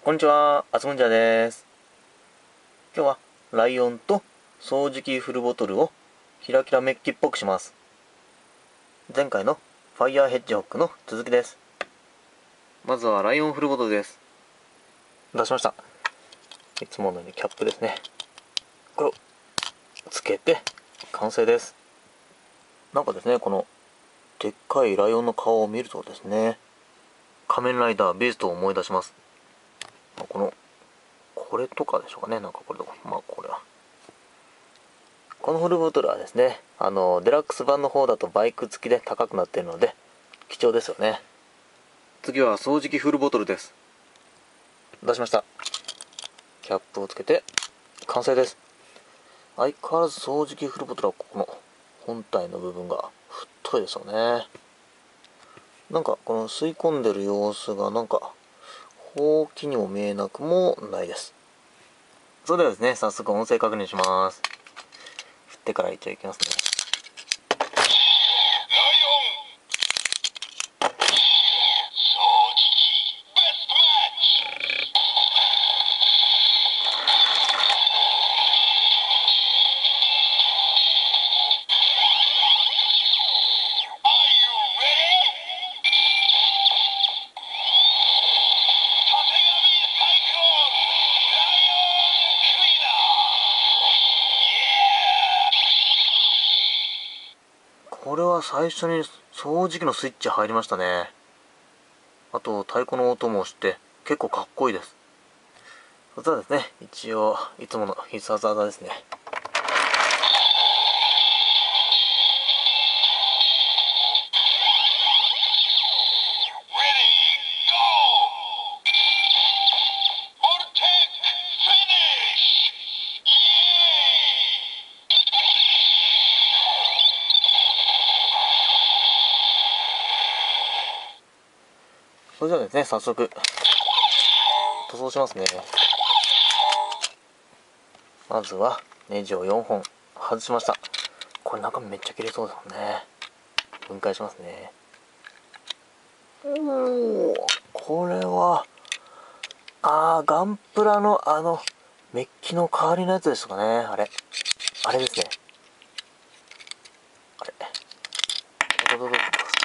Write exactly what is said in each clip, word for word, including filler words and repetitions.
こんにちは、あつもんじゃです。今日はライオンと掃除機フルボトルをキラキラメッキっぽくします。前回のファイヤーヘッジホックの続きです。まずはライオンフルボトルです。出しました。いつものようにキャップですね。これをつけて完成です。なんかですね、このでっかいライオンの顔を見るとですね、仮面ライダービーストを思い出します。このこれとかでしょうかね。なんかこれとか、まあこれはこのフルボトルはですね、あのデラックス版の方だとバイク付きで高くなっているので貴重ですよね。次は掃除機フルボトルです。出しました。キャップをつけて完成です。相変わらず掃除機フルボトルはここの本体の部分が太いですよね。なんかこの吸い込んでる様子がなんかほうきにも見えなくもないです。それではですね、早速音声確認します。振ってから一応いきますね。これは最初に掃除機のスイッチ入りましたね。あと太鼓の音もして結構かっこいいです。そしたらですね、一応いつもの必殺技ですね。それではですね、早速塗装しますね。まずはネジをよんほん外しました。これ中身めっちゃ切れそうですもんね。分解しますね。おお、これはあーガンプラのあのメッキの代わりのやつですかね。あれあれですね。あれどどどど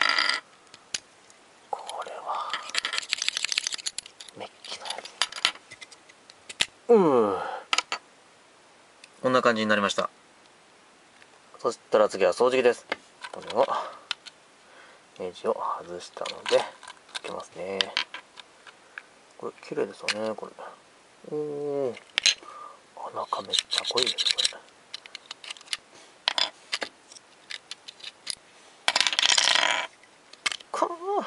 これはメッキのやつ。うんこんな感じになりました。そしたら次は掃除機です。これをネジを外したのでつけますね。これ綺麗ですよね。これおお中めっちゃ濃いです。これかー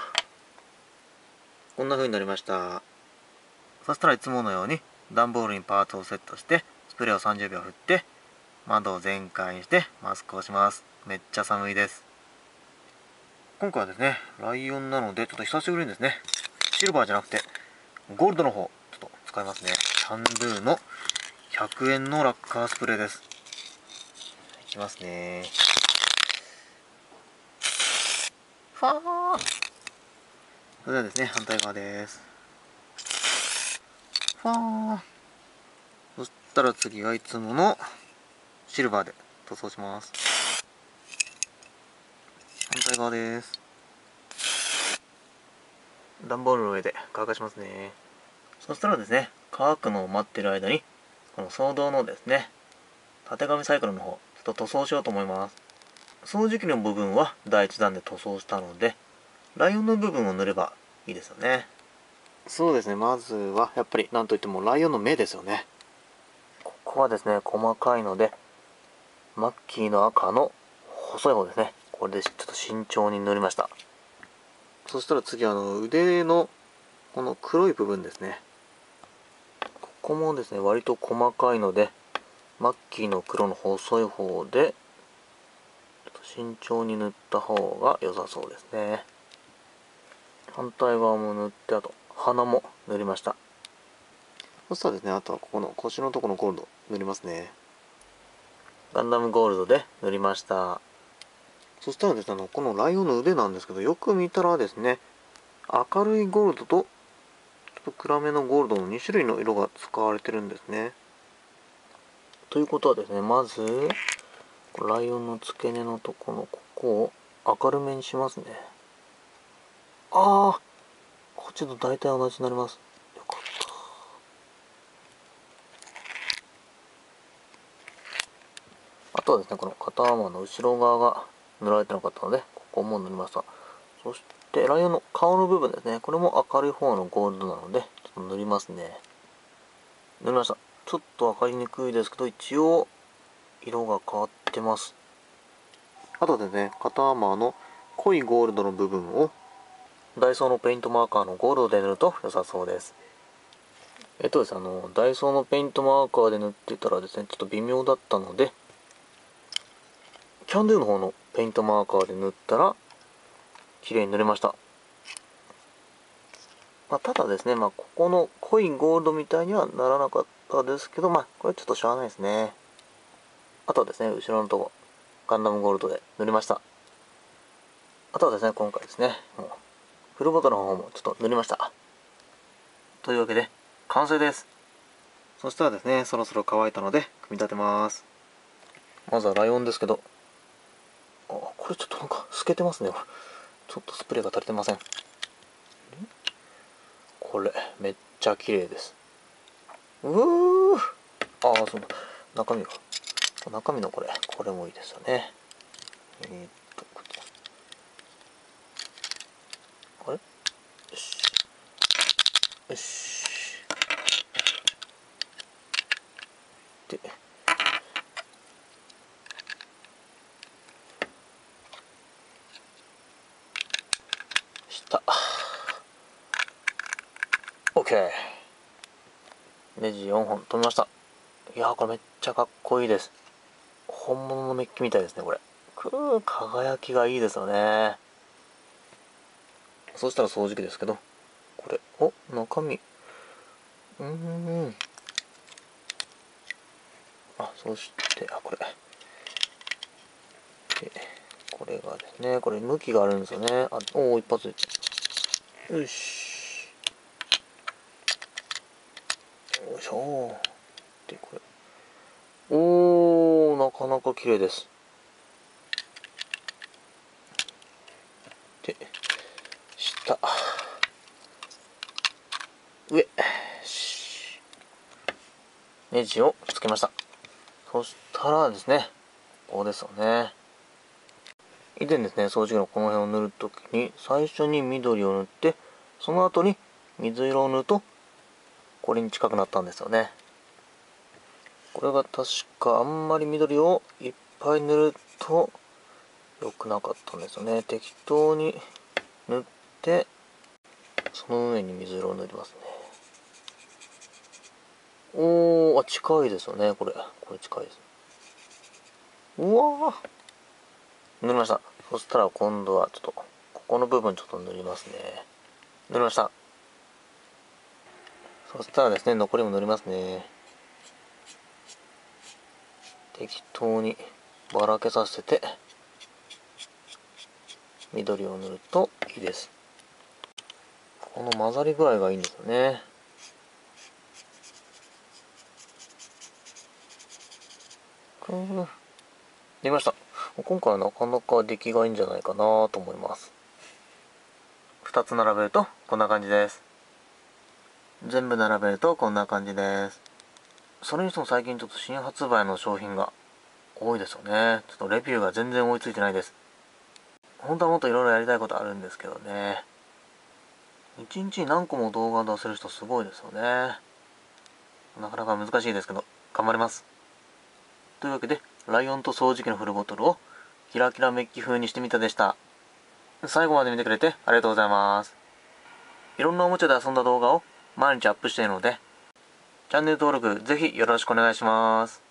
こんな風になりました。そしたらいつものように段ボールにパーツをセットしてスプレーをさんじゅうびょう振って窓を全開にしてマスクをします。めっちゃ寒いです。今回はですねライオンなのでちょっと久しぶりにですねシルバーじゃなくてゴールドの方ちょっと使いますね。キャンドゥのひゃくえんのラッカースプレーです。いきますね。ファーそれではですね反対側です。ファーそしたら次はいつものシルバーで塗装します。反対側です。段ボールの上で乾かしますね。そしたらですね乾くのを待ってる間にこのソードのですねたてがみサイクルの方ちょっと塗装しようと思います。掃除機の部分はだいいちだんで塗装したのでライオンの部分を塗ればいいですよね。そうですね、まずはやっぱりなんといってもライオンの目ですよね。ここはですね細かいのでマッキーの赤の細い方ですね。これでちょっと慎重に塗りました。そしたら次あの腕のこの黒い部分ですね。ここもですね割と細かいのでマッキーの黒の細い方でちょっと慎重に塗った方が良さそうですね。反対側も塗って、あと鼻も塗りました。そしたらですねあとはここの腰のところのゴールド塗りますね。ガンダムゴールドで塗りました。そしたらですねあのこのライオンの腕なんですけどよく見たらですね明るいゴールドとと暗めのゴールドのに種類の色が使われてるんですね。ということはですね、まずライオンの付け根のとこのここを明るめにしますね。ああ、こっちと大体同じになります。よかった。あとはですね、この肩幅の後ろ側が塗られてなかったので、ここも塗りました。そしてライオンの顔の部分ですね、これも明るい方のゴールドなので、ちょっと塗りますね。塗りました。ちょっと分かりにくいですけど、一応色が変わってます。あとですね、肩幅の濃いゴールドの部分をダイソーのペイントマーカーのゴールドで塗ると良さそうです。えっとですね、あの、ダイソーのペイントマーカーで塗ってたらですね、ちょっと微妙だったので、キャンドゥの方のペイントマーカーで塗ったら、綺麗に塗れました。まあ、ただですね、まあ、ここの濃いゴールドみたいにはならなかったですけど、まあ、これちょっとしゃあないですね。あとはですね、後ろのとこ、ガンダムゴールドで塗りました。あとはですね、今回ですね、もうフルボトルの方もちょっと塗りました。というわけで、完成です。そしたらですね、そろそろ乾いたので、組み立てます。まずはライオンですけど、あ、これちょっとなんか透けてますね。ちょっとスプレーが足りてません。これ、めっちゃ綺麗です。うー、ああ、そうだ。中身が。中身のこれ、これもいいですよね。えー、っと、こっち。あれ？よし。よし。で、下。OK。ネジよんほん止めました。いやー、これめっちゃかっこいいです。本物のメッキみたいですね、これ。くー、輝きがいいですよね。そしたら掃除機ですけど、これ、お、中身。うーん。あ、そして、あ、これ。で、これがですね、これ向きがあるんですよね。あ、おー、一発で。よし。よいしょ。で、これ。おー、なかなか綺麗です。で、下。上。ネジをつけました。そしたらですね、ここですよね。以前ですね、掃除機のこの辺を塗るときに、最初に緑を塗って、その後に水色を塗ると、これに近くなったんですよね。これが確かあんまり緑をいっぱい塗ると良くなかったんですよね。適当に塗って、その上に水色を塗りますね。おー、あ、近いですよね、これ。これ近いです。うわー、塗りました。そしたら今度はちょっと、ここの部分ちょっと塗りますね。塗りました。そしたらですね、残りも塗りますね。適当にばらけさせて、緑を塗るといいです。この混ざり具合がいいんですよね。できました。今回はなかなか出来がいいんじゃないかなと思います。ふたつ並べるとこんな感じです。全部並べるとこんな感じです。それにしても最近ちょっと新発売の商品が多いですよね。ちょっとレビューが全然追いついてないです。本当はもっといろいろやりたいことあるんですけどね。いちにちに何個も動画出せる人すごいですよね。なかなか難しいですけど、頑張ります。というわけで、ライオンと掃除機のフルボトルをキラキラメッキ風にしてみたでした。最後まで見てくれてありがとうございます。いろんなおもちゃで遊んだ動画を毎日アップしているので、チャンネル登録ぜひよろしくお願いします。